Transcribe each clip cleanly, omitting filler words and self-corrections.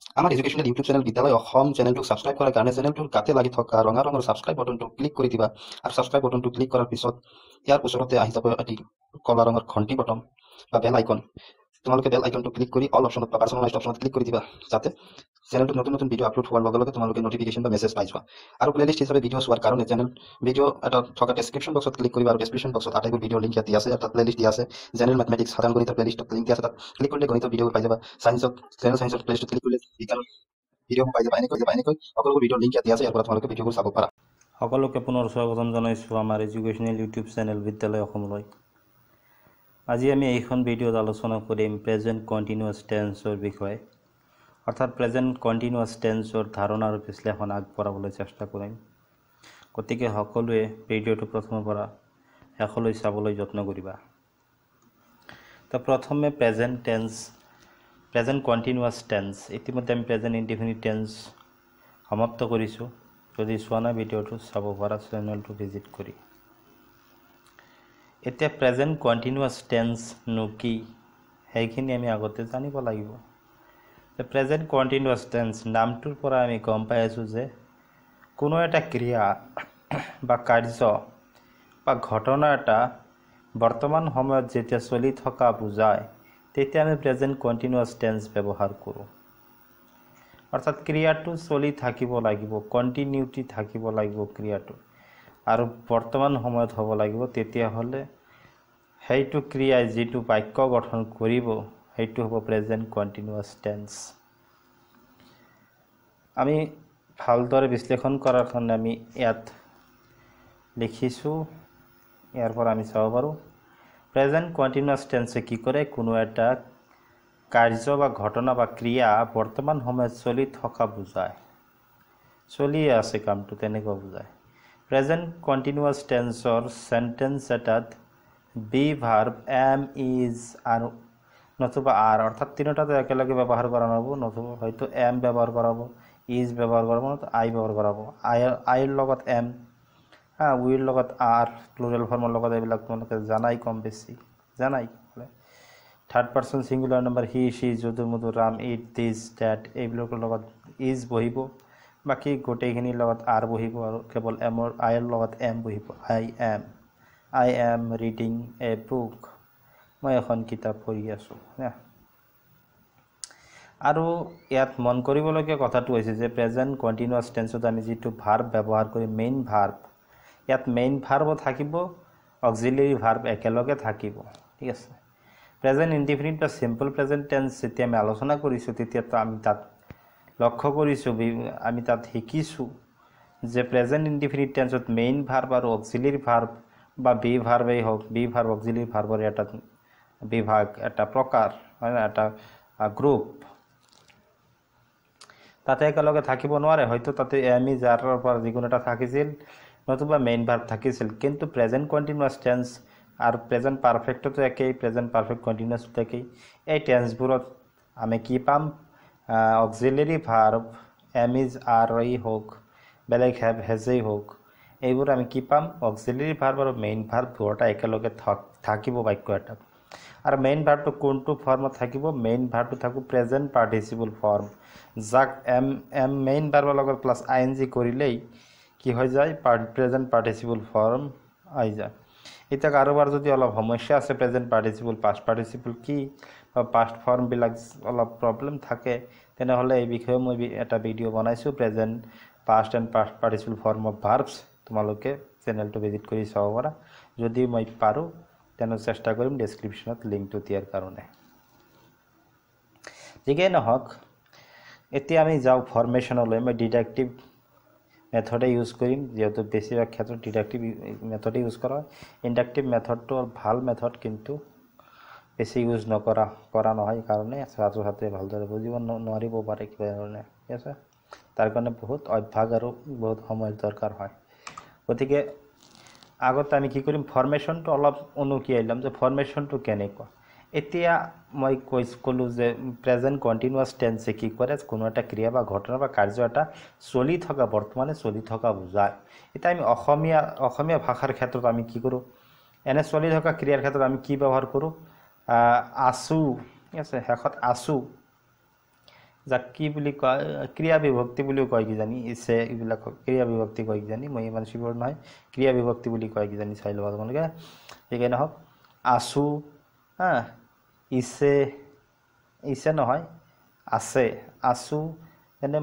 আমাৰ educational YouTube channel বিদ্যালয় Assam চেনেলটোক subscribe কৰাৰ কাৰণে চেনেলটোৰ কাষে লাগি থকা ৰঙা ৰঙৰ ছাবস্ক্ৰাইব বাটনটো ক্লিক কৰি দিবা আৰু ছাবস্ক্ৰাইব বাটনটো ক্লিক কৰাৰ পিছত ইয়াৰ ওচৰতে আহি যাব এটি কলা ৰঙৰ ঘণ্টি বটন বা বেল আইকন তোমালোকে বেল আইকনটো ক্লিক কৰি অল অপশ্যনত বা পাৰ্চনেলাইজড অপশ্যনত ক্লিক কৰি দিবা যাতে চেনেলটোত নতুন নতুন ভিডিঅ' আপলোড হোৱাৰ লগে লগে তোমালোকে নটিফিকেশ্যন বা মেছেজ পাই যোৱা আৰু প্লেলিষ্ট হিচাপে ভিডিঅ' চোৱাৰ কাৰণে চেনেল ভিডিঅ' এটা থকা ডেছক্ৰিপশ্যন বক্সত ক্লিক কৰিবা আৰু ডেছক্ৰিপশ্যন বক্সত আটাইবোৰ ভিডিঅ' লিংক ইয়াত দিয়া আছে তাত প্লেলিষ্ট দিয়া আছে জেনেৰেল মেথমেটিক্স সাধাৰণ গণিতৰ প্লেলিষ্টত লিংক দিয়া আছে তাত ক্লিক কৰিলে গণিতৰ ভিডিঅ' পাই যাবা চায়েন্সত জেনেৰেল চায়েন্সৰ প্লেলিষ্টত ক্লিক কৰিলে বিজ্ঞানৰ ভিডিঅ' পাই যাবা এনেকৈ সকলোবোৰ ভিডিঅ' লিংক ইয়াত দিয়া আছে ইয়াৰ পৰা তোমালোকে ভিডিঅ'বোৰ চাব পাৰা সকলোকে পুনৰ স্বাগতম জনাইছোঁ আমাৰ এডুকেশ্যনেল ইউটিউব চেনেল বিদ্যালয় অসমলৈ। আজি আমি এইখন ভিডিঅ'ত আলোচনা কৰিম প্ৰেজেণ্ট কণ্টিনিউৱাছ টেন্সৰ বিষয়ে, অৰ্থাৎ প্ৰেজেণ্ট কণ্টিনিউৱাছ টেন্সৰ ধাৰণা আৰু বিশ্লেষণ আগবঢ়াবলৈ চেষ্টা কৰিম। গতিকে সকলোৱে ভিডিঅ'টো প্ৰথমৰ পৰা শেষলৈ চাবলৈ যত্ন কৰিবা। তো প্ৰথমে present tense, present continuous tense. ইতিমধ্যে আমি প্ৰেজেণ্ট ইনডিফিনিট টেন্স সমাপ্ত কৰিছোঁ। যদি চোৱা নাই ভিডিঅ'টো চাব পাৰা চেনেলটো ভিজিট কৰি। এতিয়া প্ৰেজেণ্ট কণ্টিনিউৱাছ টেন্সনো কি সেইখিনি আমি আগতে জানিব লাগিব। প্ৰেজেণ্ট কণ্টিনিউৱাছ টেন্স নামটোৰ পৰা আমি গম পাই আছোঁ যে কোনো এটা ক্ৰিয়া বা কাৰ্য বা ঘটনা এটা বৰ্তমান সময়ত যেতিয়া চলি থকা বুজায় তেতিয়া আমি প্ৰেজেণ্ট কণ্টিনিউৱাছ টেন্স ব্যৱহাৰ কৰোঁ। অৰ্থাৎ ক্ৰিয়াটো চলি থাকিব লাগিব, কণ্টিনিউটি থাকিব লাগিব ক্ৰিয়াটো, আৰু বৰ্তমান সময়ত হ'ব লাগিব, তেতিয়াহ'লে সেইটো ক্ৰিয়াই যিটো বাক্য গঠন কৰিব সেইটো হ'ব প্ৰেজেণ্ট কণ্টিনিউৱাছ টেন্স। আমি ভালদৰে বিশ্লেষণ কৰাৰ কাৰণে আমি ইয়াত লিখিছোঁ, ইয়াৰ পৰা আমি চাব পাৰোঁ প্ৰেজেণ্ট কণ্টিনিউৱাছ টেন্সে কি কৰে, কোনো এটা কাৰ্য বা ঘটনা বা ক্ৰিয়া বৰ্তমান সময়ত চলি থকা বুজায়, চলিয়ে আছে কামটো তেনেকুৱা বুজায়। প্ৰেজেণ্ট কণ্টিনিউৱাছ টেন্সৰ চেণ্টেন্স এটাত বি ভাৰ্ব এম ইজ আৰু নতুবা আৰ অৰ্থাৎ তিনিটাতে একেলগে ব্যৱহাৰ কৰা নহ'ব, নতুবা হয়তো এম ব্যৱহাৰ কৰাব, ইজ ব্যৱহাৰ কৰাব, আই ব্যৱহাৰ কৰাব। আইৰ লগত এম, উইৰ লগত আৰ, প্লুৰেল ফৰ্মৰ লগত এইবিলাক তোমালোকে জানাই, কম বেছি জানাই। Third person singular number he, she, Jadu, Madhu, Ram, it, this, that এইবিলাকৰ লগত ইজ বহিব, বাকী গোটেইখিনিৰ লগত আৰ বহিব, আৰু কেৱল আইৰ লগত এম বহিব। I am reading a book, মই এখন কিতাপ পঢ়ি আছোঁ। আৰু ইয়াত মন কৰিবলগীয়া কথাটো হৈছে যে প্ৰেজেণ্ট কণ্টিনিউৱাছ টেন্সত আমি যিটো ভাৰ্ব ব্যৱহাৰ কৰিম মেইন ভাৰ্ব, ইয়াত মেইন ভাৰ্বো থাকিব, অক্সিলিয়াৰী ভাৰ্ব একেলগে থাকিব, ঠিক আছে। প্ৰেজেণ্ট ইনডিফিনিট বা চিম্পল প্ৰেজেণ্ট টেন্স যেতিয়া আমি আলোচনা কৰিছোঁ তেতিয়াতো আমি তাত লক্ষ্য কৰিছোঁ, আমি তাত শিকিছোঁ যে প্ৰেজেণ্ট ইনডিফিনিট টেন্সত মেইন ভাৰ্ব আৰু অক্সিলিয়াৰী ভাৰ্ব বা বি ভাৰ্বেই হওক, বি ভাৰ্ব অক্সিলিয়াৰী ভাৰ্বৰ এটা বিভাগ, এটা প্ৰকাৰ, হয় না, এটা গ্ৰুপ, তাতে একেলগে থাকিব নোৱাৰে। হয়তো তাতে এম ইজ আৰৰ পৰা যিকোনো এটা থাকিছিল, নতুবা মেইন ভাৰ্ব থাকিছিল। কিন্তু প্ৰেজেণ্ট কণ্টিনিউৱাছ টেন্স আৰু প্ৰেজেণ্ট পাৰফেক্টতো একেই, প্ৰেজেণ্ট পাৰফেক্ট কণ্টিনিউৱাছতো একেই। এই টেন্সবোৰত আমি কি পাম, অক্সিলিয়াৰী ভাৰ্ব এম ইজ আৰেই হওক, বেলেগ হেজেই হওক, এইবোৰ আমি কি পাম, অক্সিলিয়াৰী ভাৰ্ব আৰু মেইন ভাৰ্ব দুয়োটা একেলগে থাকিব বাক্য এটাত। আৰু মেইন ভাৰ্বটো কোনটো ফৰ্মত থাকিব, মেইন ভাৰ্বটো থাকিব প্ৰেজেণ্ট পাৰ্টিচিপল ফৰ্ম, যাক মেইন ভাৰ্বৰ লগত প্লাছ আই এন জি কৰিলেই কি হৈ যায়, প্ৰেজেণ্ট পাৰ্টিচিপল ফৰ্ম আহি যায়। এতিয়া কাৰোবাৰ যদি অলপ সমস্যা আছে প্ৰেজেণ্ট পাৰ্টিচিপল, পাষ্ট পাৰ্টিচিপল কি বা পাষ্ট ফৰ্মবিলাক অলপ প্ৰব্লেম থাকে, তেনেহ'লে এই বিষয়ে মই এটা ভিডিঅ' বনাইছোঁ, present past and past participle form of verbs. তোমালোকে চেনেলটো ভিজিট কৰি চাব পাৰা। যদি মই পাৰোঁ তেনে চেষ্টা কৰিম ডেছক্ৰিপশ্যনত লিংকটো দিয়াৰ কাৰণে। যিকেই নহওক, এতিয়া আমি যাওঁ ফৰ্মেশ্যনলৈ। মই ডিডাক্টিভ মেথডে ইউজ কৰিম, যিহেতু বেছিভাগ ক্ষেত্ৰত ডিডাক্টিভ মেথডে ইউজ কৰা হয়। ইণ্ডাক্টিভ মেথডটো ভাল মেথড, কিন্তু বেছি ইউজ কৰা নহয় কাৰণে ছাত্ৰ ছাত্ৰীয়ে ভালদৰে বুজিব নোৱাৰিব পাৰে কিবা ধৰণে, ঠিক আছে। তাৰ কাৰণে বহুত অভ্যাস আৰু বহুত সময় দৰকাৰ হয়। গতিকে আগতে আমি কি কৰিম, ফৰ্মেশ্যনটো অলপ উনুকিয়াই ল'ম যে ফৰ্মেশ্যনটো কেনেকুৱা। এতিয়া মই ক'লোঁ যে প্ৰেজেণ্ট কণ্টিনিউৱাছ টেন্সে কি কৰে, কোনো এটা ক্ৰিয়া বা ঘটনা বা কাৰ্য এটা চলি থকা, বৰ্তমানে চলি থকা বুজায়। এতিয়া আমি অসমীয়া ভাষাৰ ক্ষেত্ৰত আমি কি কৰোঁ, এনে চলি থকা ক্ৰিয়াৰ ক্ষেত্ৰত আমি কি ব্যৱহাৰ কৰোঁ, আছোঁ, ঠিক আছে, শেষত আছোঁ, যাক কি বুলি কয় ক্ৰিয়া বিভক্তি বুলিও কয় কিজানি ইছে এইবিলাক ক্ৰিয়া বিভক্তি কয় কিজানি মই ইমান চিয়ৰ নহয় ক্ৰিয়া বিভক্তি বুলি কয় কিজানি চাই ল'বা তোমালোকে সেইকাৰণে হওক আছো হা ইছে ইছে নহয় আছে আছো এনে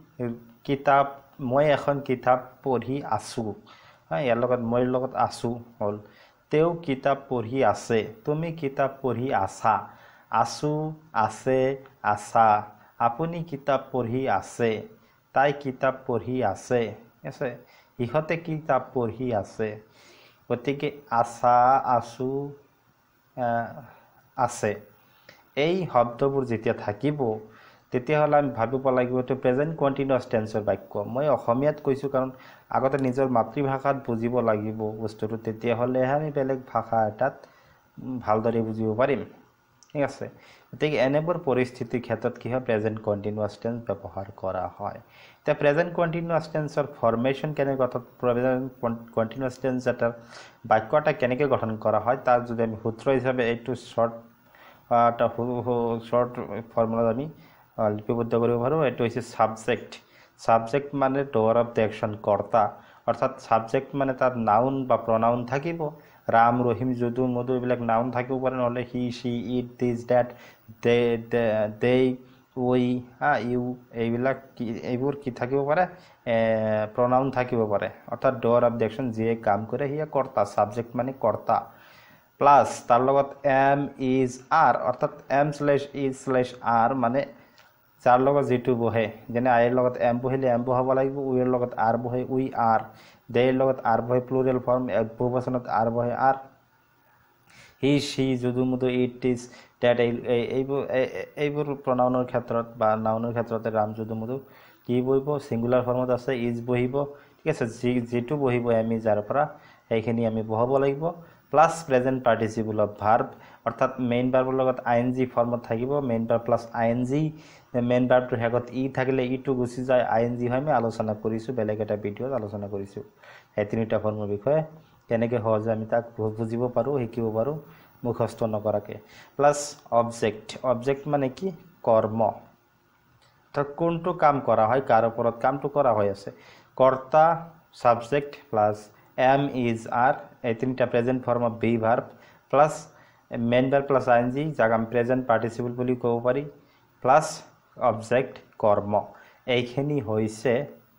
মই এখন কিতাপ পঢ়ি আছো হা ইয়াৰ লগত মই লগত আছো হ'ল তেওঁ কিতাপ পঢ়ি আছে তুমি কিতাপ পঢ়ি আছা আছো আছে আছা আপুনি কিতাপ পঢ়ি আছে তাই কিতাপ পঢ়ি আছে আছে ইহঁতে কিতাপ পঢ়ি আছে গতিকে আছা আছো আছে এই শব্দবোৰ যেতিয়া থাকিব তেতিয়াহ'লে আমি ভাবিব লাগিব এইটো প্ৰেজেণ্ট কণ্টিনিউৱাছ টেন্সৰ বাক্য মই অসমীয়াত কৈছোঁ কাৰণ আগতে নিজৰ মাতৃভাষাত বুজিব লাগিব বস্তুটো তেতিয়াহ'লেহে আমি বেলেগ ভাষা এটাত ভালদৰে বুজিব পাৰিম ঠিক আছে গতিকে এনেবোৰ পৰিস্থিতিৰ ক্ষেত্ৰত কি হয় প্ৰেজেণ্ট কণ্টিনিউৱাছ টেন্স ব্যৱহাৰ কৰা হয় এতিয়া প্ৰেজেণ্ট কণ্টিনিউৱাছ টেন্সৰ ফৰ্মেশ্যন কেনেকৈ প্ৰেজেণ্ট কণ্টিনিউৱাছ টেন্স এটাৰ বাক্য এটা কেনেকৈ গঠন কৰা হয় তাৰ যদি আমি সূত্ৰ হিচাপে এইটো শ্বৰ্ট ফৰ্মুলাত আমি লিপিবদ্ধ কৰিব পাৰোঁ এইটো হৈছে ছাবজেক্ট মানে ড'ৰ অফ দ্য একশ্যন কৰ্তা অৰ্থাৎ ছাবজেক্ট মানে তাত নাউন বা প্ৰনাউন থাকিব ৰাম ৰহিম যদু মধু এইবিলাক নাউন থাকিব পাৰে নহ'লে he she it this that they we you এইবিলাক এইবোৰ কি থাকিব পাৰে প্ৰনাউন থাকিব পাৰে অৰ্থাৎ ড'ৰ অফ দ্য একশ্যন যিয়ে কাম কৰে সিয়ে কৰ্তা ছাবজেক্ট মানে কৰ্তা প্লাছ তাৰ লগত এম ইজ আৰ অৰ্থাৎ M/E/R মানে যাৰ লগত যিটো বহে যেনে আইৰ লগত এম বহিলে এম বহাব লাগিব উইৰ লগত আৰ বহে উই আৰ দেৰ লগত আৰ বহে প্লুৰেল ফৰ্ম বহুবচনত আৰ বহে are he she Jadu Madhu it is that এইবোৰ প্ৰনাউনৰ ক্ষেত্ৰত বা নাউনৰ ক্ষেত্ৰতে ৰাম যদু মধু কি বহিব ছিংগুলাৰ ফৰ্মত আছে ইজ বহিব ঠিক আছে যিটো বহিব আমি যাৰ পৰা সেইখিনি আমি বহাব লাগিব plus present participle of verb অৰ্থাৎ মেইন ভাৰ্বৰ লগত ING ফৰ্মত থাকিব main verb plus ING main ভাৰ্বটোৰ শেষত ই থাকিলে ইটো গুচি যায় ING হয় আমি আলোচনা কৰিছোঁ বেলেগ এটা ভিডিঅ'ত আলোচনা কৰিছোঁ সেই তিনিটা ফৰ্মৰ বিষয়ে কেনেকৈ সহজে আমি তাক বুজিব পাৰোঁ শিকিব পাৰোঁ মুখস্থ নকৰাকৈ প্লাছ অবজেক্ট মানে কি কৰ্ম অৰ্থাৎ কোনটো কাম কৰা হয় কাৰ ওপৰত কামটো কৰা হৈ আছে কৰ্তা subject plus am is are এই তিনিটা present form of be verb plus main verb plus ING যাক আমি প্ৰেজেণ্ট পাৰ্টিচিপল বুলি ক'ব পাৰি প্লাছ অবজেক্ট কৰ্ম এইখিনি হৈছে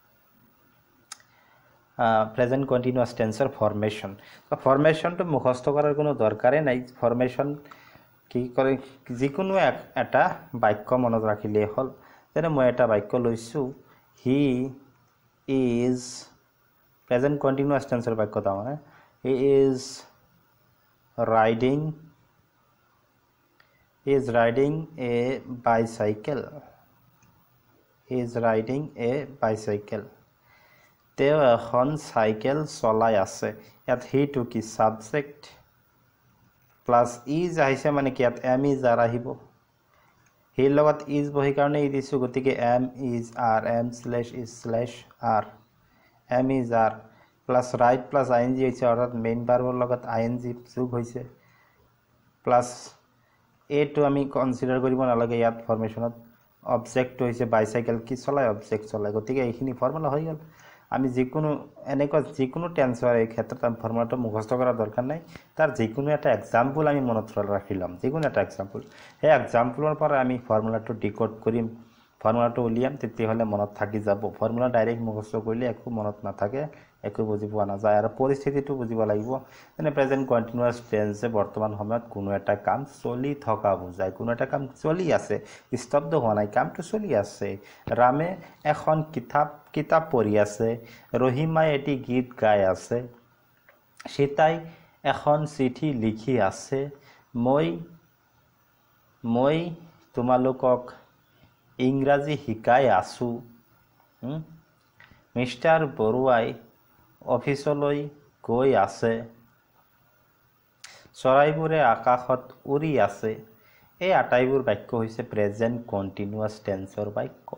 প্ৰেজেণ্ট কণ্টিনিউৱাছ টেন্সৰ ফৰ্মেশ্যনটো মুখস্থ কৰাৰ কোনো দৰকাৰেই নাই ফৰ্মেশ্যন কি কৰে যিকোনো এটা বাক্য মনত ৰাখিলেই হ'ল যেনে মই এটা বাক্য লৈছোঁ হি ইজ প্ৰেজেণ্ট কণ্টিনিউৱাছ টেন্সৰ বাক্য তাৰমানে he is riding a bicycle তেওঁ এখন চাইকেল চলাই আছে ইয়াত হিটো কি ছাবজেক্ট প্লাছ ইজ আহিছে মানে কি ইয়াত এম ইজ আৰ আহিব হিৰ লগত ইজ বহি কাৰণে ই দিছোঁ গতিকে am is are M/E/R am is are plus write plus ING হৈছে অৰ্থাৎ মেইন ভাৰ্বৰ লগত ING যোগ হৈছে প্লাছ এইটো আমি কনচিডাৰ কৰিব নালাগে ইয়াত ফৰ্মেশ্যনত অবজেক্টটো হৈছে বাইচাইকেল কি চলায় অবজেক্ট চলায় গতিকে এইখিনি ফৰ্মুলা হৈ গ'ল আমি যিকোনো টেন্সৰ এই ক্ষেত্ৰত আমি ফৰ্মুলাটো মুখস্থ কৰাৰ দৰকাৰ নাই তাৰ যিকোনো এটা এক্সাম্পল আমি মনত ৰাখি ল'ম যিকোনো এটা এক্সাম্পল সেই এক্সাম্পলৰ পৰা আমি ফৰ্মুলাটো ডিক'ড কৰিম ফৰ্মুলাটো উলিয়াম তেতিয়াহ'লে মনত থাকি যাব ফৰ্মুলা ডাইৰেক্ট মুখস্থ কৰিলে একো মনত নাথাকে একো বুজি পোৱা নাযায় আৰু পৰিস্থিতিটো বুজিব লাগিব যেনে প্ৰেজেণ্ট কণ্টিনিউৱাছ টেন্সে বৰ্তমান সময়ত কোনো এটা কাম চলি থকা বুজায় কোনো এটা কাম চলি আছে স্তব্ধ হোৱা নাই কামটো চলি আছে ৰামে এখন কিতাপ পঢ়ি আছে ৰহিমাই এটি গীত গাই আছে সীতাই এখন চিঠি লিখি আছে মই তোমালোকক ইংৰাজী শিকাই আছোঁ মিষ্টাৰ বৰুৱাই অফিচলৈ গৈ আছে চৰাইবোৰে আকাশত উৰি আছে এই আটাইবোৰ বাক্য হৈছে প্ৰেজেণ্ট কণ্টিনিউৱাছ টেন্সৰ বাক্য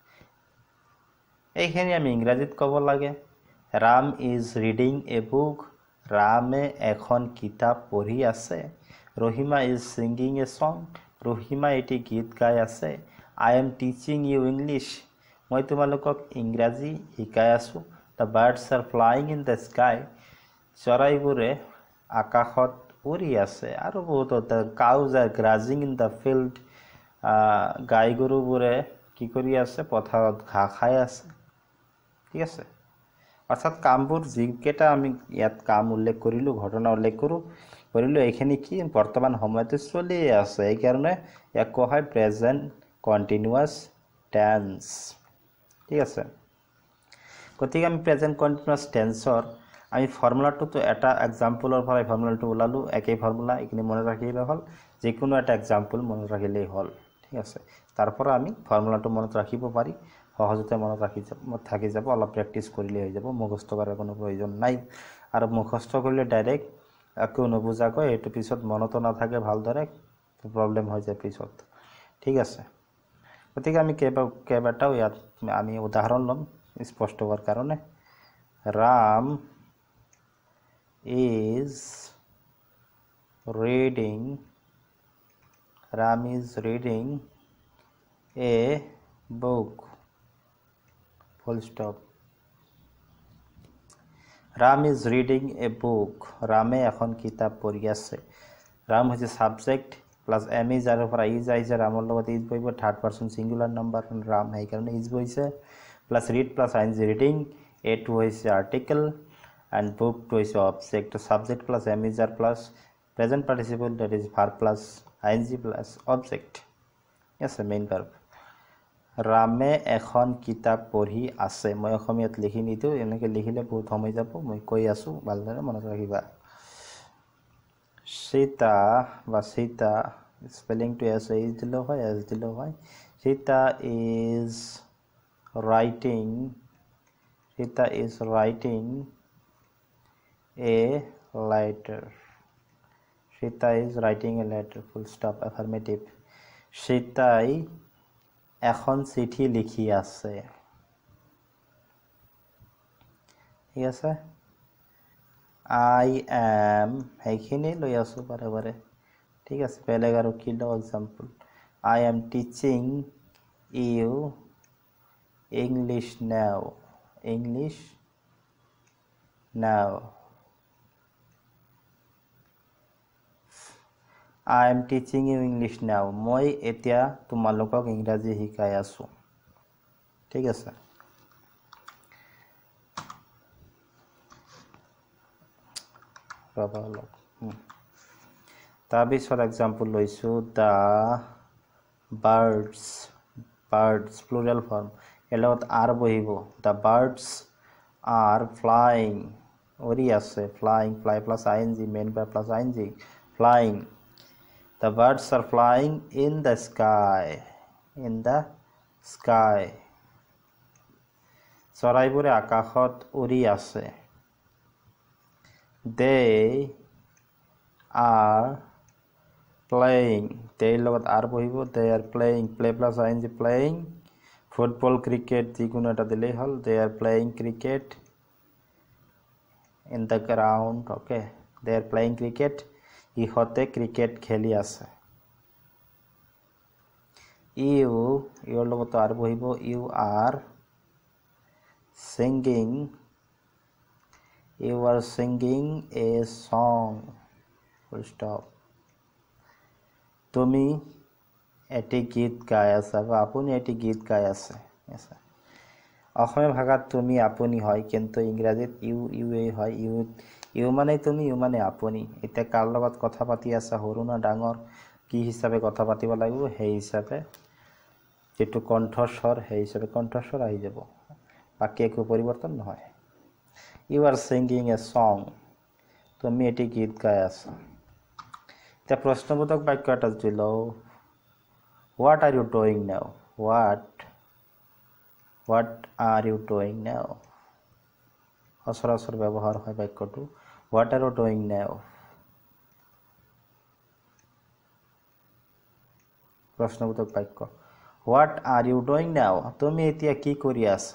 এইখিনি আমি ইংৰাজীত ক'ব লাগে Ram is reading a book ৰামে এখন কিতাপ পঢ়ি আছে Rahima is singing a song Rahima এটি গীত গাই আছে I am teaching you English. মই তোমালোকক ইংৰাজী শিকাই আছোঁ. The birds are flying in the sky. চৰাইবোৰে আকাশত উৰি আছে. আৰু বহুত the cows are grazing in the field. গাই গৰুবোৰে কি কৰি আছে? পথাৰত ঘাঁহ খাই আছে. ঠিক আছে, অৰ্থাৎ কামবোৰ যিকেইটা আমি ইয়াত কাম উল্লেখ কৰিলোঁ, ঘটনা উল্লেখ কৰিলোঁ, এইখিনি কি বৰ্তমান সময়তে চলিয়ে আছে। এইকাৰণে ইয়াক কোৱা হয় প্ৰেজেণ্ট কণ্টিনিউৱাছ টেন্স। ঠিক আছে, গতিকে আমি প্ৰেজেণ্ট কণ্টিনিউৱাছ টেন্সৰ আমি ফৰ্মুলাটোতো এটা এক্সাম্পলৰ পৰা ফৰ্মুলাটো ওলালোঁ, একেই ফৰ্মুলা, এইখিনি মনত ৰাখিলেই হ'ল, যিকোনো এটা এক্সাম্পল মনত ৰাখিলেই হ'ল। ঠিক আছে, তাৰ পৰা আমি ফৰ্মুলাটো মনত ৰাখিব পাৰি, সহজতে মনত থাকি যাব, অলপ প্ৰেক্টিছ কৰিলে হৈ যাব, মুখস্থ কৰাৰ কোনো প্ৰয়োজন নাই। আৰু মুখস্থ কৰিলে ডাইৰেক্ট একো নুবুজাকৈ এইটো পিছত মনতো নাথাকে, ভালদৰে প্ৰব্লেম হৈ যায় পিছত। ঠিক আছে, গতিকে আমি কেইবাটাও ইয়াত আমি উদাহৰণ ল'ম স্পষ্ট হোৱাৰ কাৰণে। Ram is reading a book, full stop. Ram is reading a book, ৰামে এখন কিতাপ পঢ়ি আছে। ৰাম হৈছে ছাবজেক্ট প্লাছ এম ইজ, আৰু পৰা ইজ আহিছে, ৰামৰ লগত ইজ বহিব, third person singular number Ram, সেইকাৰণে ইজ বহিছে, plus read plus I N G reading, এটো হৈছে আৰ্টিকেল এণ্ড বুকটো হৈছে object. Subject plus am is are plus present participle, that is verb plus I N G plus object. আছে main verb. ৰামে এখন কিতাপ পঢ়ি আছে, মই অসমীয়াত লিখি নিদিওঁ, এনেকৈ লিখিলে বহুত সময় যাব, মই কৈ আছোঁ, ভালদৰে মনত ৰাখিবা। সীতা বা সীতা, স্পেলিংটো এছ এইচ দিলেও হয়, এছ দিলেও হয়। Sita is writing a letter, Sita is writing a letter, full stop, affirmative. সীতাই এখন চিঠি লিখি আছে। ঠিক আছে, আই এম, সেইখিনি লৈ আছোঁ বাৰে বাৰে। ঠিক আছে, বেলেগ আৰু কি লওঁ example. I am teaching you English now, I am teaching you English now. মই এতিয়া তোমালোকক ইংৰাজী শিকাই আছোঁ। ঠিক আছে, তাৰপিছত এক্সাম্পল লৈছোঁ, দ্য বাৰ্ডছ, প্লুৰেল ফৰ্ম, ইয়াৰ লগত আৰ বহিব। দ্য বাৰ্ডছ আৰ ফ্লাইং, উৰি আছে, fly plus I N G, main verb plus I N G, flying. The birds are flying in the sky. চৰাইবোৰে আকাশত উৰি আছে। They are playing, they লগত আর বহিব, they are playing, play plus ing, playing, football cricket যিকোনো এটা দিলেই হ'ল, they are playing cricket in the ground. Okay, they are playing cricket, ইহঁতে ক্ৰিকেট খেলি আছে। ইউৰ লগত আর বহিব, U are singing a song, full stop. তুমি এটি গীত গাই আছা বা আপুনি এটি গীত গাই আছে। অসমীয়া ভাষাত তুমি আপুনি হয়, কিন্তু ইংৰাজীত ইউ হয়। ইউ মানে তুমি, ইউ মানে আপুনি। এতিয়া কাৰ লগত কথা পাতি আছা, সৰু না ডাঙৰ, কি হিচাপে কথা পাতিব লাগিব, সেই হিচাপে যিটো কণ্ঠস্বৰ, সেই হিচাপে কণ্ঠস্বৰ আহি যাব, বাকী একো পৰিৱৰ্তন নহয়। U R singing a song, তুমি এটি গীত গাই আছা। এতিয়া প্ৰশ্নবোধক বাক্য এটা যদি লওঁ, what are you doing now, what are you doing now, সচৰাচৰ ব্যৱহাৰ হয় বাক্যটো, হোৱাট আৰ ইউ ডুইং নাও। প্ৰশ্নবোধক বাক্য, হোৱাট আৰ ইউ ডুইং নাও, তুমি এতিয়া কি কৰি আছা।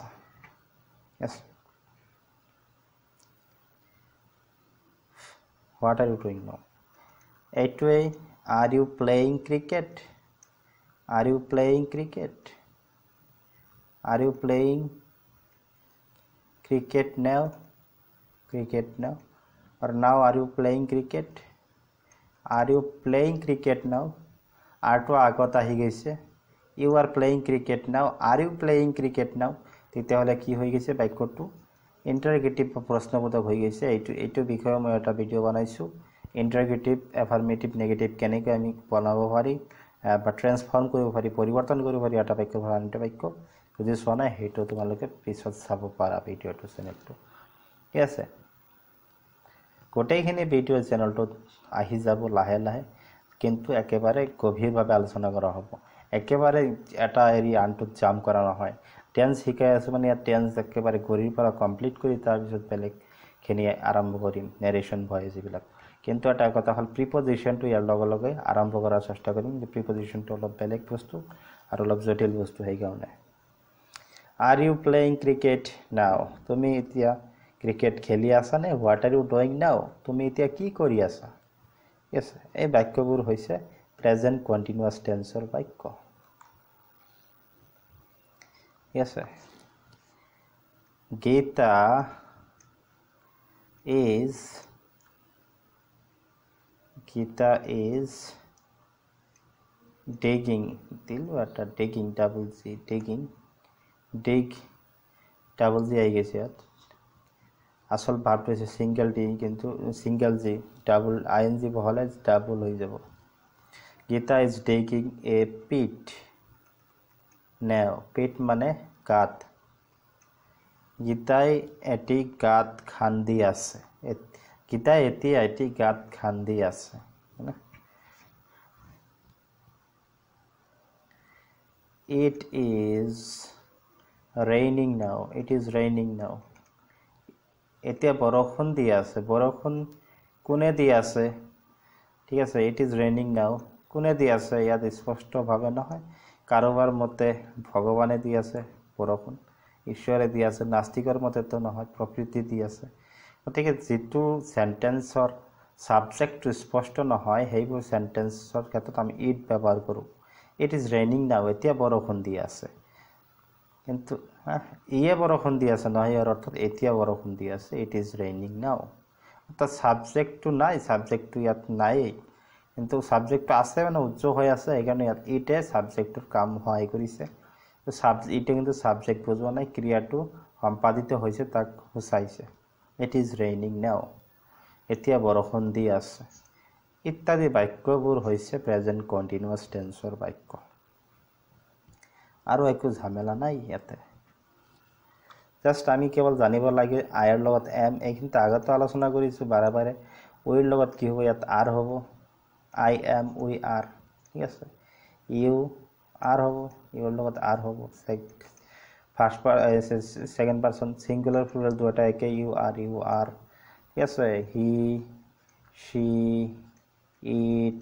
What are you doing now. এইটোৱেই, are you playing cricket, Are you playing cricket? Are you playing cricket now? Cricket now. Or now are you playing cricket? Are you playing cricket now? Arto agot ahi geise. You are playing cricket now. Are you playing cricket now? তেতিয়া হলে কি হৈ গৈছে বাক্যটো ইন্টাৰগেটিভ প্ৰশ্নবোধক হৈ গৈছে এইটো বিষয়ে মই এটা ভিডিও বনাইছো ইন্টাৰগেটিভ এফাৰ্মেটিভ নেগেটিভ কেনেকৈ আমি বনাব পাৰি বা ট্ৰান্সফৰ্ম কৰিব পাৰি পৰিৱৰ্তন কৰিব পাৰি এটা বাক্য পৰা আনটো বাক্য যদি চোৱা নাই সেইটো তোমালোকে পিছত চাব পাৰা ভিডিওটো চেনেলটো ঠিক আছে গোটেইখিনি ভিডিও চেনেলটোত আহি যাব লাহে লাহে কিন্তু একেবাৰে গভীৰভাৱে আলোচনা কৰা হ'ব একেবাৰে এটা এৰিয়া আনটোত জাম কৰা নহয় টেন্স শিকাই আছে মানে টেন্স একেবাৰে গৰিৰ পৰা কমপ্লিট কৰি তাৰ পিছত বেলেগখিনি আৰম্ভ কৰিম নেৰেশ্যন ভয়েস এইবিলাক কিন্তু এটা কথা হল প্ৰিপজিশনটো ইয়াৰ লগে লগে আৰম্ভ কৰাৰ চেষ্টা কৰিম যে প্ৰিপজিশনটো অলপ বেলেগ বস্তু আৰু অলপ জটিল বস্তু হৈ কাৰণে Are you playing cricket now? তুমি এতিয়া ক্ৰিকেট খেলি আছা নে What are you doing now? তুমি এতিয়া কি কৰি আছা Yes এই বাক্যবোৰ হৈছে প্ৰেজেন্ট কন্টিনিউয়াস টেন্সৰ বাক্য Yes Geeta is digging digging double G digging dig double G আই গেছে আসল ভাবটো হচ্ছে সিঙ্গেল ডি কিন্তু সিঙ্গেল জি ডাবল আইএনজি বহলে ডাবল হয়ে যাব Gita is digging a pit now pit মানে গাত গীতাই এটি গাত খান্দি আছে গীতাই এটি গাত খান্দি আছে It is raining now. It is raining now. এতিয়া বৰষুণ দি আছে বৰষুণ কোনে দি আছে ঠিক আছে It is raining now. কোনে দি আছে ইয়াত স্পষ্টভাৱে নহয় কাৰোবাৰ মতে ভগৱানে দি আছে বৰষুণ ঈশ্বৰে দি আছে নাস্তিকৰ মতে তো নহয় প্ৰকৃতি দি আছে গতিকে যেটো সেন্টেন্সৰ সাবজেক্টটো স্পষ্ট নহয় সেইবোৰ সেন্টেন্সৰ ক্ষেত্ৰত আমি ইট ব্যৱহাৰ কৰো It is raining now. এতিয়া বৰষুণ দি আছে কিন্তু ইয়ে বৰষুণ দি আছে নহয় ইয়াৰ অৰ্থ এতিয়া বৰষুণ দি আছে It is raining now. তা সাবজেক্টটো নাই সাবজেক্টটো ইয়াত নাই কিন্তু সাবজেক্টটো আছে মানে উজ্জ্বল হৈ আছে এইকাৰণে ইয়াত ইটে সাবজেক্টৰ কাম হয় কৰিছে তো ইটে কিন্তু সাবজেক্ট বুজোৱা নাই ক্ৰিয়াটো সম্পাদিত হৈছে তাক হুচাইছে It is raining now. এতিয়া বৰষুণ দি আছে ইত্যাদি বাক্যবোৰ হৈছে প্ৰেজেন্ট কন্টিনিউয়াস টেন্সৰ বাক্য আৰু একো ঝামেলা নাই ইয়াতে জাস্ট আমি কেৱল জানিব লাগে আইৰ লগত এম এইখিনিতে আগতে আলোচনা কৰিছো বাৰে উইৰ লগত কি হ'ব ইয়াত আৰ হ'ব আই এম উই আৰ ঠিক আছে ইউ আৰ হ'ব ইউৰ লগত আৰ হ'ব first second person singular plural দুটা একে ইউ আর ঠিক আছে হি শি ইট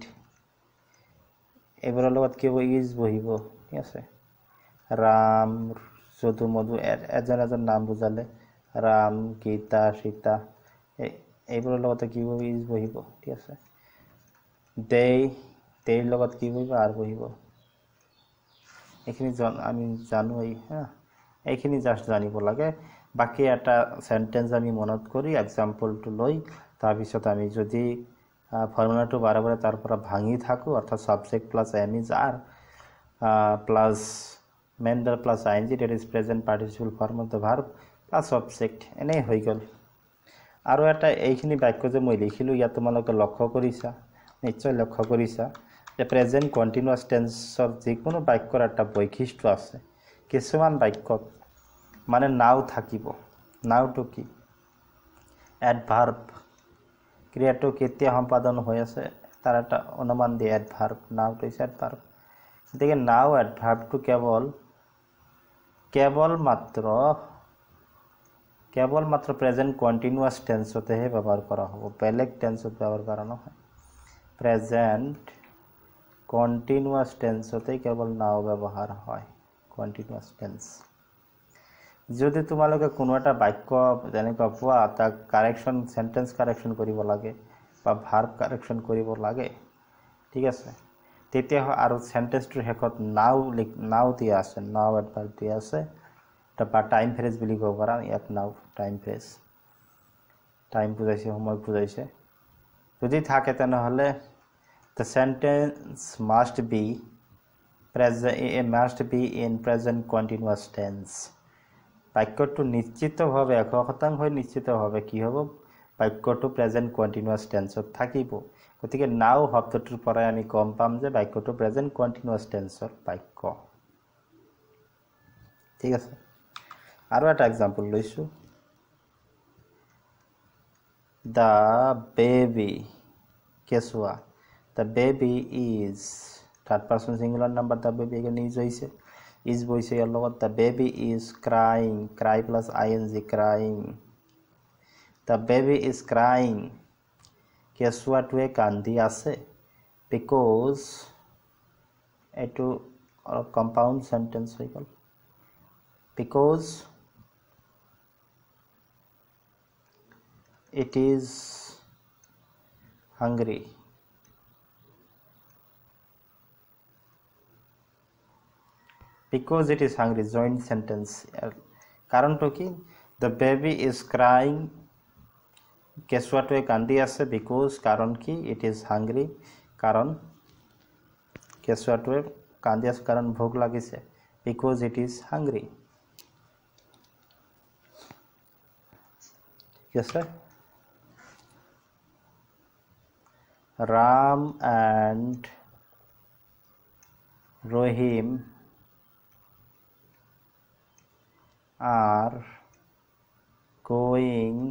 এবাৰৰ লগত কি হ'ব ইজ বহিব ঠিক আছে রাম যদু মধু এজন নাম বুজালে রাম গীতা সীতা এইবোৰৰ লগত কি হ'ব ইজ বহিব ঠিক আছে দেৰ লগত কি বহিব আর বহিব এইখিনি আমি জানো এইখিনি জাস্ট জানিব লাগে বাকি এটা সেন্টেন্স আমি মনত করি এক্সাম্পলটো লৈ তাৰ পিছত আমি যদি ফর্মুলাটো বাৰে তাৰ পৰা ভাঙি থাকো অর্থাৎ subject plus am is are plus main verb plus ING that is present participle form of the verb plus object এনে হৈ গল আৰু এটা এইখিনি বাক্য যে মই লিখিলো ইয়া তোমালোকে লক্ষ্য কৰিছা নিশ্চয় লক্ষ্য কৰিছা যে প্রেজেন্ট কন্টিনিউয়াস টেন্সৰ যিকোনো বাক্যৰ এটা বৈশিষ্ট্য আছে কিছুমান বাক্যত মানে নাও থাকিব নাওটো কি অ্যাডভার্ব ক্রিয়াটো কেতিয়া সম্পাদন হৈ আছে তাৰ এটা অনুমান দিয়ে অ্যাডভার্ব নাওটো ইজ অ্যাডভার্ব দেখে নাও অ্যাডভার্বটো কেবল মাত্র প্রেজেন্ট কন্টিনিউয়াস টেন্সতেহে ব্যবহার করা হবে বেলেগ টেন্সত ব্যবহার করা নহয় প্রেজেন্ট কন্টিনিউয়াস টেন্সতে কেবল নাও ব্যবহার হয় কন্টিনিউয়াস টেন্স যদি তোমালোকে কোনো এটা বাক্য যেনেকৈ পোৱা তাক কারেকশন সেন্টেন্স কারেকশন কৰিব লাগে বা ভার্ব কারেকশন কৰিব লাগে ঠিক আছে তেতিয়া আৰু সেন্টেন্সটোৰ শেষত নাও দিয়া আছে, নাও এডভাৰ্ব দিয়া আছে, বা টাইম ফ্ৰেজ বুলি ক'ব পাৰা। ইয়াত নাও টাইম ফ্ৰেজ, টাইম বুজাইছে, সময় বুজাইছে। যদি থাকে তেনেহ'লে the sentence must be in present continuous tense. বাক্যটো নিশ্চিতভাৱে 100% নিশ্চিতভাৱে কি হ'ব, বাক্যটো প্ৰেজেণ্ট কণ্টিনিউৱাছ টেন্সত থাকিব। গতিকে নাও শব্দটোৰ পৰাই আমি গম পাম যে বাক্যটো প্ৰেজেণ্ট কণ্টিনিউৱাছ টেন্সৰ বাক্য। ঠিক আছে, আৰু এটা এক্সাম্পল লৈছোঁ। দ্য বেবি, কেঁচুৱা, the baby is, third person singular number, the baby এখানে ইজ হৈছে, ইজ বহিছে ইয়াৰ লগত। The baby is crying, cry plus ING, crying. The baby is crying, কেঁচুৱাটোৱে কান্দি আছে। বিকজ, এইটো অলপ কম্পাউণ্ড চেণ্টেন্স হৈ গ'ল। Because it is hungry. Because it is hungry, joint sentence. কারণটো কি, the baby is crying, কেঁচুৱাটোৱে কান্দি আছে। because, কাৰণ কি, it is hungry, কাৰণ কেঁচুৱাটোৱে কান্দি আছে, কাৰণ ভোক লাগিছে। because it is hungry. ঠিক আছে। Ram and Rahim are going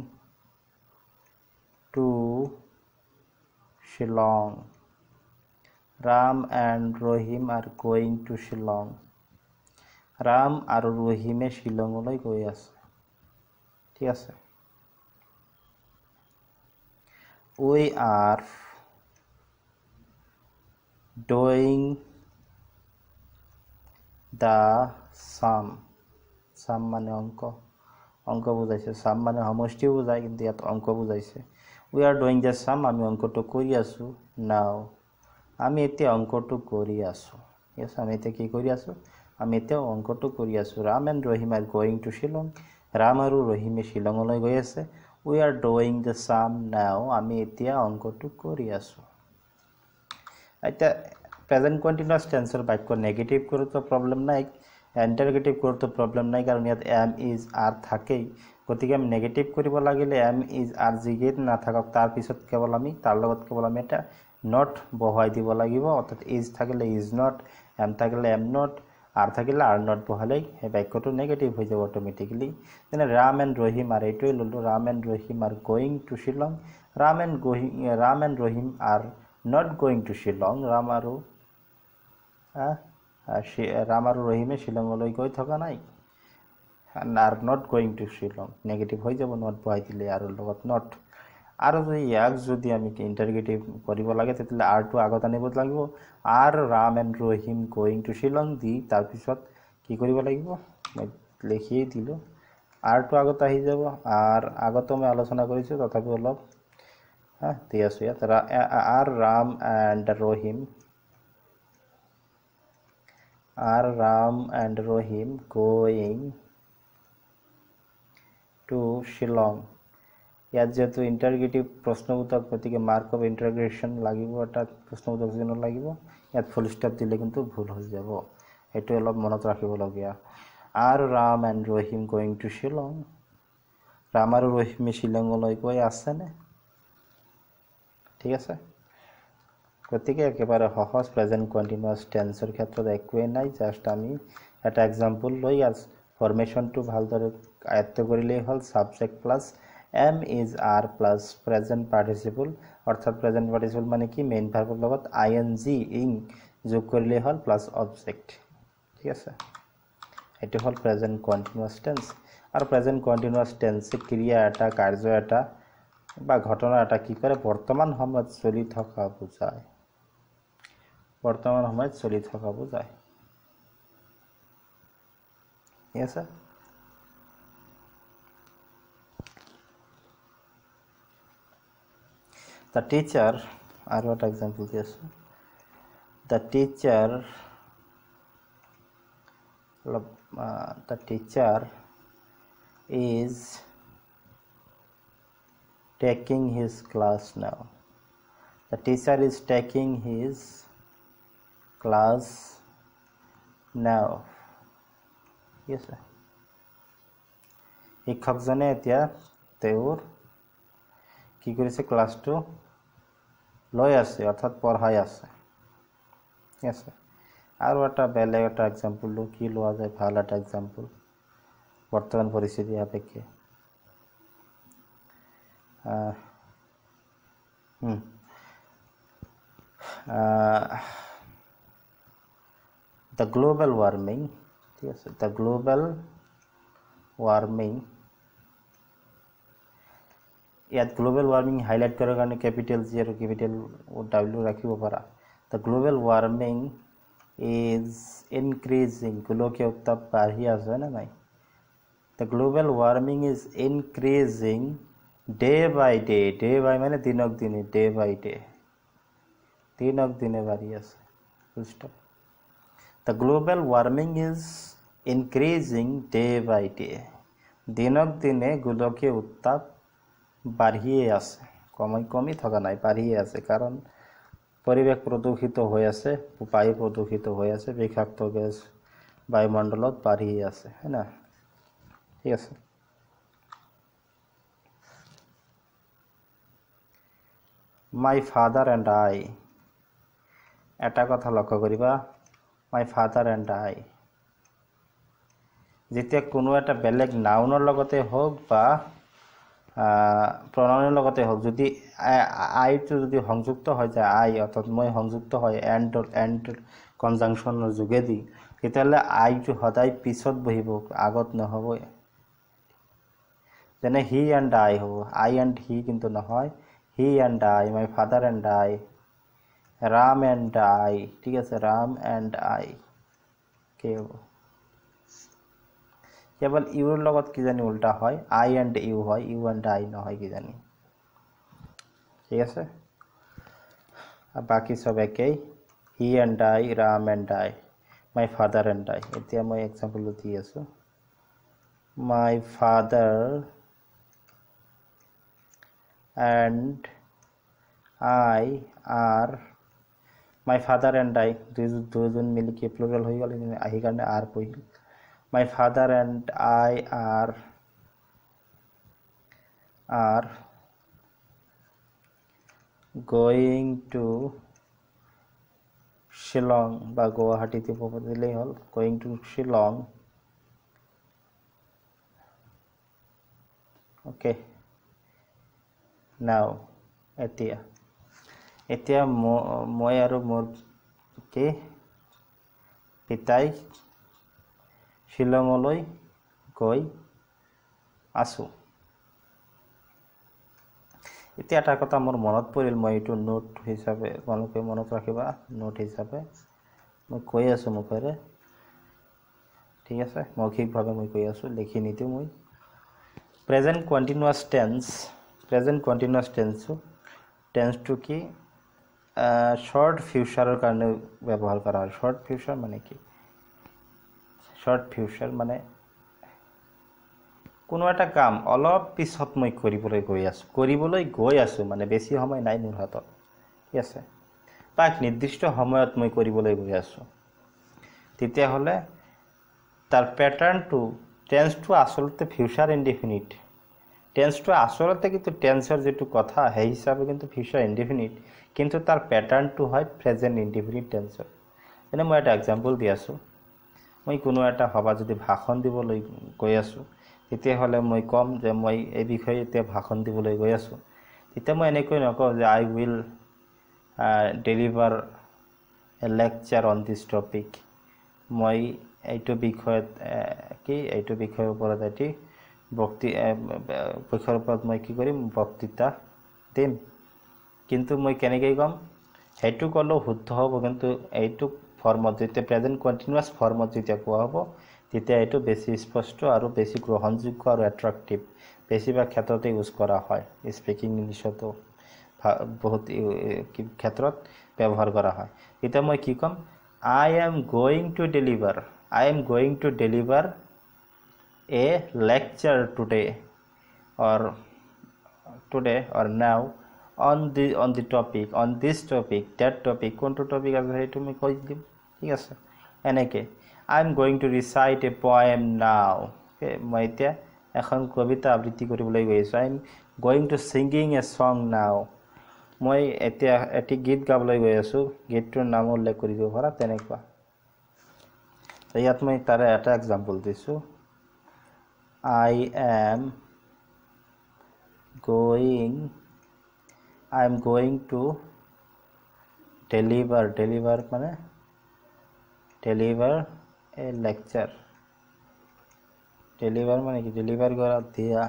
to Shillong. Ram and Rahim are going to Shillong. Ram আৰু ৰহিমে শ্বিলঙলৈ গৈ আছে। ঠিক আছে। We are doing the sum. sum মানে অংক, অংক বুজাইছে। sum মানে সমষ্টিও বুজায়, কিন্তু ইয়াত অংক বুজাইছে। we are doing the sum, আমি অংকটো কৰি আছোঁ। now, আমি এতিয়া অংকটো কৰি আছোঁ। yes, আমি এতিয়া কি কৰি আছোঁ, আমি এতিয়া অংকটো কৰি আছোঁ। Ram and Rahim are going to Shillong. Ram আৰু ৰহিমে শ্বিলঙলৈ গৈ আছে। we are doing the sum now, আমি এতিয়া অংকটো কৰি আছোঁ। এতিয়া প্ৰেজেণ্ট কণ্টিনিউৱাছ টেন্সৰ বাক্য নেগেটিভ কৰোঁতো প্ৰব্লেম নাই, ইণ্টাৰগেটিভ কৰোঁতো প্ৰব্লেম নাই, কাৰণ ইয়াত am is are থাকেই। গতিকে আমি নেগেটিভ কৰিব লাগিলে am is are যিকেইটা নাথাকক তাৰপিছত কেৱল আমি তাৰ লগত কেৱল আমি এটা নট বহাই দিব লাগিব। অৰ্থাৎ ইজ থাকিলে ইজ নট, এম থাকিলে এম নট, আর থাকিলে আর নট বহালেই সেই বাক্যটো নেগেটিভ হৈ যাব অট'মেটিকেলি। যেনে ৰাম এণ্ড ৰহিম, আৰু এইটোৱে ল'লোঁ, Ram and Rahim are going to Shillong. Ram and Rahim are not going to Shillong. Ram আৰু ৰহিমে শ্বিলঙলৈ গৈ থকা নাই। Are not going to Shillong, negative হৈ যাব নট বহাই দিলে আৰু লগত নট। আৰু ইয়াক যদি আমি ইণ্টাৰগেটিভ কৰিব লাগে তেতিয়াহ'লে আৰটো আগত আনিব লাগিব। Are Ram and Rahim going to Shillong দি তাৰপিছত কি কৰিব লাগিব, মই লিখিয়েই দিলোঁ, আৰটো আগত আহি যাব। আৰ আগতো মই আলোচনা কৰিছোঁ, তথাপিও অলপ দি আছোঁ ইয়াত। Are Ram and Rahim going to Shillong. ইয়াত যেহেতু ইণ্টাৰগেটিভ প্ৰশ্নবোধক, গতিকে মাৰ্ক অফ ইণ্টাৰগ্ৰেশ্যন লাগিব, এটা প্ৰশ্নবোধক চিহ্ন লাগিব। ইয়াত ফুল ষ্টপ দিলে কিন্তু ভুল হৈ যাব, সেইটো অলপ মনত ৰাখিবলগীয়া। Are Ram and Rahim going to Shillong, Ram আৰু ৰহিমে শ্বিলঙলৈ গৈ আছেনে? ঠিক আছে। গতিকে একেবাৰে সহজ, প্ৰেজেণ্ট কণ্টিনিউৱাছ টেন্সৰ ক্ষেত্ৰত একোৱেই নাই, জাষ্ট আমি এটা এক্সাম্পল লৈ ফৰ্মেশ্যনটো ভালদৰে আয়ত্ব কৰিলেই হ'ল। Subject plus am is are plus present participle, অৰ্থাৎ প্ৰেজেণ্ট পাৰ্টিচিপল মানে কি, মেইন ভাৰ্বৰ লগত ING ইং যোগ কৰিলেই হ'ল প্লাছ অবজেক্ট। ঠিক আছে, এইটো হ'ল প্ৰেজেণ্ট কণ্টিনিউৱাছ টেন্স। আৰু প্ৰেজেণ্ট কণ্টিনিউৱাছ টেন্সে ক্ৰিয়া এটা, কাৰ্য এটা বা ঘটনা এটা কি কৰে, বৰ্তমান সময়ত চলি থকা বুজায়। বৰ্তমান সময়ত চলি থকা বুজায়। ঠিক আছে। দ্য টিচাৰ, আৰু এটা এক্সাম্পল দি আছোঁ। the teacher is taking his class now. The teacher is taking his class now. Yes sir. শিক্ষকজনে এতিয়া তেওঁৰ কি কৰিছে ক্লাছটো লৈ আছে অৰ্থাৎ পঢ়াই আছে ঠিক আছে আৰু এটা বেলেগ এটা এক্সাম্পল কি লোৱা যায় ভাল এটা এক্সাম্পল বৰ্তমান পৰিস্থিতি সাপেক্ষে the global warming yes the global warming ইয়াত গ্লোবাল ওয়ার্মিং হাইলাইট কৰাৰ কাৰণে ক্যাপিটাল জি আৰু ক্যাপিটাল ডব্লিউ ৰাখিব পাৰা the global warming is increasing গোলকীয় উত্তাপ বাঢ়ি আছে না নাই the global warming is increasing day by মানে দিনক দিনে day by day দিনক দিনে বাঢ়ি আছে full stop the global warming is increasing day by day দিনক দিনে গোলকীয় উত্তাপ বাঢ়িয়ে আছে কমি থকা নাই বাঢ়িয়ে আছে কাৰণ পৰিবেশ প্ৰদূষিত হৈ আছে বায়ু প্ৰদূষিত হৈ আছে বিষাক্ত গেছ বায়ুমণ্ডলত বাঢ়িয়ে আছে হয়না ঠিক আছে my father and I এটা কথা লক্ষ্য কৰিবা my father and I যেতিয়া কোনো এটা বেলেগ নাউনৰ লগতে হোক বা pronoun লগতে হোক যদি I টো যদি সংযুক্ত হৈ যায় I অর্থাৎ মই সংযুক্ত হয় and কনজাংশনৰ যোগেদি তেতিয়ালে I টো সদায় পিছত বহিব আগত নহব যেনে he and I হ'ব I and he কিন্তু নহয় he and I my father and I Ram and I ঠিক আছে Ram and I কে হ'ব কেবল ইউৰ লগত কি জানি উল্টা হয় I and you হয় you and I নহয় কি জানি ঠিক আছে আর বাকি সব একই he and I Ram and I my father and I এতিয়া মই এক্সাম্পল দি আছো my father and I are my father and I দুজন মিলি কি প্লুরাল হৈ গল আহি কাৰণে আর পহিল my father and I are going to Shillong বা গুৱাহাটীতে পদিলেই হল going to Shillong okay now এতিয়া মই আৰু মোৰ কি পিতাই শিলঙলৈ গৈ আছো এতিয়া এটা কথা মোৰ মনত পৰিল মই এটো নোট হিচাপে মনত ৰাখিবা নোট হিচাপে মই কৈ আছো মুখৰে ঠিক আছে মৌখিকভাৱে মই কৈ আছো লিখি নিতে মই প্ৰেজেন্ট কন্টিনিউয়াস টেন্স টু কি শর্ট ফিউচাৰৰ কাৰণে ব্যৱহাৰ কৰা হয় শর্ট ফিউচাৰ মানে কি শর্ট ফিউচাৰ মানে কোনো এটা কাম অলপ পিছত মই কৰিবলৈ গৈ আছো মানে বেছি সময় নাই মোৰ হাতত ঠিক আছে পাক নিৰ্দিষ্ট সময়ত মই কৰিবলৈ গৈ আছো তেতিয়া হলে তাৰ প্যাটাৰ্নটো টেন্সটো আসলতে ফিউচাৰ ইনডিফিনিট টেন্সটো আসলতে কিন্তু টেন্সৰ যেটো কথা সেই হিচাপে কিন্তু ফিউচাৰ ইনডিফিনিট কিন্তু তাৰ প্যাটাৰ্নটো হয় প্ৰেজেন্ট ইনডিফিনিট টেন্সৰ এনে মই এটা এক্সাম্পল দি আছো মই কোনো এটা সভা যদি ভাষণ দিবলৈ গৈ আছো তেতিয়া হলে মই কম যে মই এই বিষয়ে এতিয়া ভাষণ দিবলৈ গৈ আছো তেতিয়া মই এনেকৈ নকওঁ যে I will deliver a lecture on this topic মই এইটো বিষয়ৰ ওপৰত এটি বিষয়ৰ ওপৰত মই কি কৰিম বক্তৃতা দিম কিন্তু মই কেনেকৈ কম হেতু কলো শুদ্ধ হ'ব কিন্তু এইটো ফৰ্মত যেতিয়া প্ৰেজেন্ট কন্টিনিউয়াস ফৰ্মত যেতিয়া কোৱা হ'ব তেতিয়া এইটো বেছি স্পষ্ট আৰু বেছি গ্ৰহণযোগ্য আৰু অ্যাট্ৰাক্টিভ বেছিভাগ ক্ষেত্ৰতে ইউজ কৰা হয় স্পিকিং ইংলিছতো বহুত ক্ষেত্ৰত ব্যৱহাৰ কৰা হয় এতিয়া মই কি ক'ম I am going to deliver a lecture today or now on this topic that topic কোনটো টপিক আছে সেইটো মই কৈ দিম ঠিক আছে এনেকে I am going to recite a poem now মই এতিয়া এখন কবিতা আবৃত্তি কৰিবলৈ গৈ আছো I am going to singing a song now মই এতিয়া এটি গীত গাবলৈ গৈ আছো গীতটোৰ নাম উল্লেখ কৰি দিব পাৰা তেনেকুৱা ইয়াত মই তাৰে এটা এক্সাম্পল দিছো I am going to deliver মানে deliver a lecture deliver মানে কি deliver করা দিয়া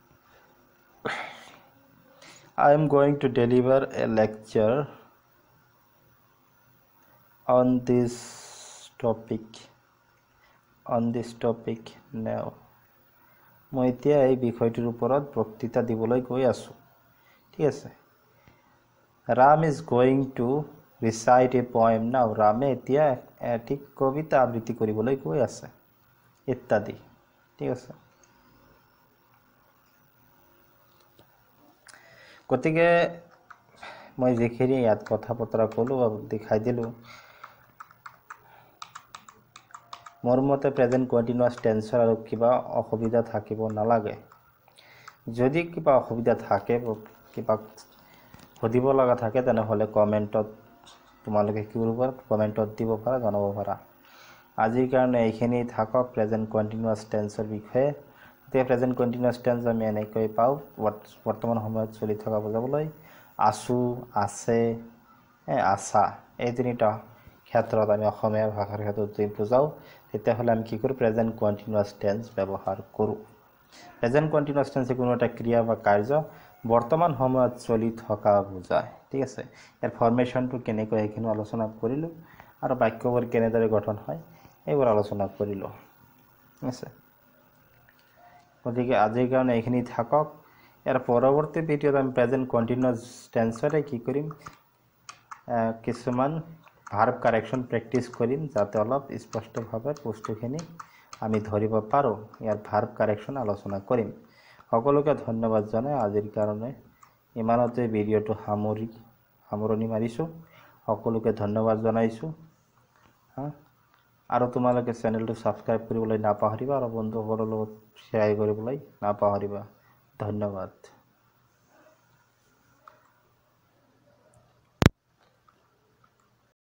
I am going to deliver a lecture on this topic now মই এতিয়া এই বিষয়টোৰ ওপৰত বক্তৃতা দিবলৈ গৈ আছো ঠিক আছে Ram is going to recite a poem now Rame এতিয়া এটি কবিতা আবৃত্তি কৰিবলৈ গৈ আছে ইত্যাদি ঠিক আছে গতিকে মই যিখিনি ইয়াত কথা বতৰা ক'লো দেখাই দিলো মোৰ মতে প্ৰেজেন্ট কন্টিনিউয়াস টেন্সৰ আৰু কিবা অসুবিধা থাকিব নালাগে যদি কিবা অসুবিধা থাকে কিবা সুধিব লগা থাকে তেনেহলে কমেন্টত তোমালোকে কি কৰিব কমেন্টত দিব পাৰা জনাব পাৰা আজিৰ কাৰণে এইখিনি থাকক প্ৰেজেন্ট কন্টিনিউয়াস টেন্সৰ বিষয়ে এতিয়া প্ৰেজেন্ট কন্টিনিউয়াস টেন্স আমি এনেকৈ পাও বৰ্তমান সময়ত চলি থকা বুজাবলৈ আছু আছে আছা এই তিনিটা ক্ষেত্ৰত আমি অসমীয়া ভাষাৰ ক্ষেত্ৰত বুজাও তেতিয়াহলে আমি কি কৰো প্ৰেজেন্ট কন্টিনিউয়াস টেন্স ব্যৱহাৰ কৰো প্ৰেজেন্ট কন্টিনিউয়াস টেন্স কোনো এটা ক্ৰিয়া বা কাৰ্য বৰ্তমান সময়ত চলি থকা বুজায় ঠিক আছে ইয়াৰ ফৰ্মেশনটো কেনেকৈ এইখিনি আলোচনা কৰিলো আৰু বাক্যবোৰ কেনেদৰে গঠন হয় এইবোৰ আলোচনা কৰিলো ঠিক আছে গতিকে আজিৰ কাৰণে এইখিনি থাকক ইয়াৰ পৰৱৰ্তী ভিডিঅ'ত আমি প্ৰেজেন্ট কন্টিনিউয়াস টেন্সৰে কি কৰিম কিছুমান ভার্ব কারেকশন প্র্যাকটিস কৰিম যাতে অলপ স্পষ্টভাৱে বস্তুখিনি আমি ধৰিব পাৰো ইয়াৰ ভার্ব কারেকশন আলোচনা কৰিম সকলোকে ধন্যবাদ জনাই আজিৰ কাৰণে ইমানতে ভিডিঅ'টো সামৰণি মাৰিছো সকলোকে ধন্যবাদ জনাইছো আৰু তোমালোকে চেনেলটো সাবস্ক্ৰাইব কৰিবলৈ নাপাহৰিবা আৰু বন্ধুসকলৰ লগত শ্বেয়াৰ কৰিবলৈ নাপাহৰিবা ধন্যবাদ